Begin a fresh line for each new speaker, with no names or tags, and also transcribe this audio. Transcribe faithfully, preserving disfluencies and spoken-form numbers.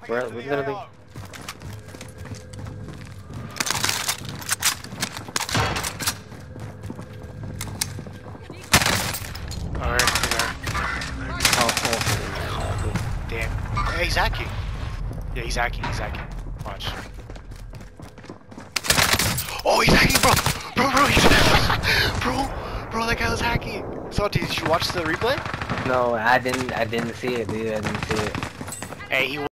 We're, we're literally...
Alright,
Oh, oh.
damn. Hey, he's hacking. Yeah, he's hacking, he's hacking. Watch. Oh, he's hacking, bro! Bro, bro, he's Bro, bro, that guy was hacking. So, did you watch the replay?
No, I didn't, I didn't see it, dude. I didn't see it.
Hey, he